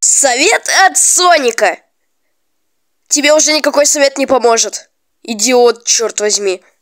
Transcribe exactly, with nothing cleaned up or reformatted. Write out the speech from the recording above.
Совет от Соника. Тебе уже никакой совет не поможет. Идиот, черт возьми.